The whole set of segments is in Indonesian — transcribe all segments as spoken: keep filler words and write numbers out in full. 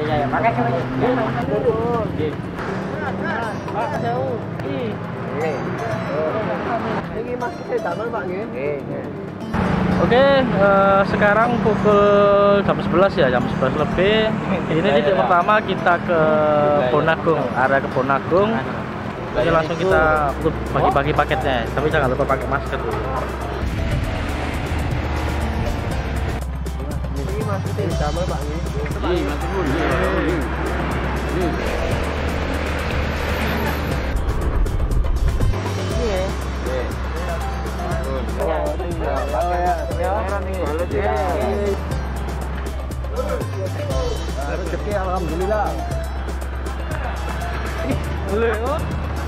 iya ya. Pakai sih. Nggih. Pak jauh. Nggih. Nggih. Ini Mas saya damel Pak nggih. Nggih. Oke, uh, sekarang pukul jam sebelas ya, jam sebelas lebih. Ini titik pertama kita ke Bonagung, area ke Bonagung. Jadi langsung kita bagi-bagi paketnya, tapi jangan lupa pakai masker dulu. Ini masih sama Pak ini. Ini masih pun. Ini. Rezeki alhamdulillah. Boleh oh.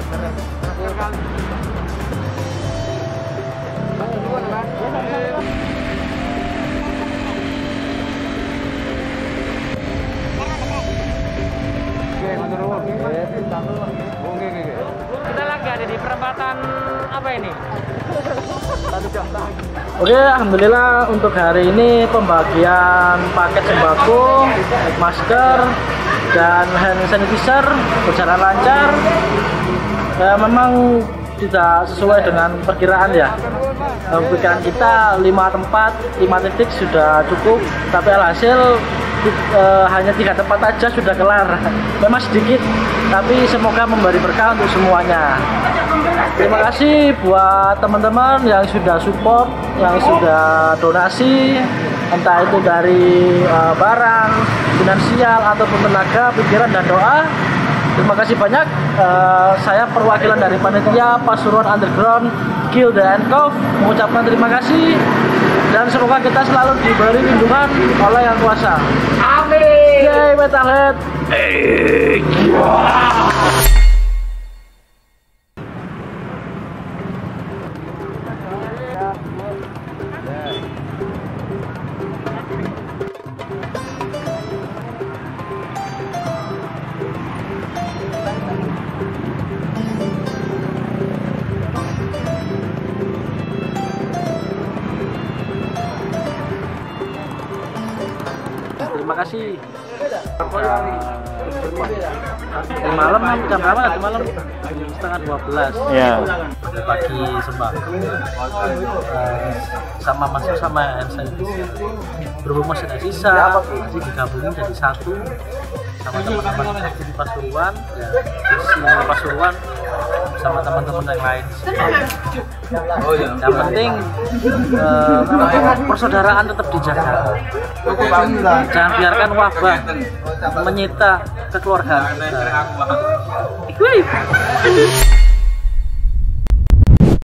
Kita lagi ada di perempatan apa ini? Oke, alhamdulillah untuk hari ini pembagian paket sembako, masker, dan hand sanitizer berjalan lancar. Ya, memang tidak sesuai dengan perkiraan ya. Perkiraan kita lima tempat, lima titik sudah cukup, tapi alhasil e, hanya tiga tempat aja sudah kelar. Memang sedikit, tapi semoga memberi berkah untuk semuanya. Terima kasih buat teman-teman yang sudah support, yang sudah donasi, entah itu dari e, barang, finansial, ataupun tenaga, pikiran, dan doa. Terima kasih banyak. Uh, saya perwakilan dari panitia Pasuruan Underground Gilda and Cove mengucapkan terima kasih dan semoga kita selalu diberi lindungan oleh Yang Kuasa. Amin. Yay, Metalhead. Hey. Terima kasih. Di malam jam berapa? Di malam setengah dua belas. Ya. Pagi sembako. Sama masuk sama hand sanitizer. Berhubung masih ada sisa, masih digabungin jadi satu sama teman-teman di Pasuruan. Ya, isi Pasuruan sama teman-teman yang lain. Oh, iya. Yang penting uh, persaudaraan tetap dijaga. Jangan biarkan wabah menyita kekeluargaan.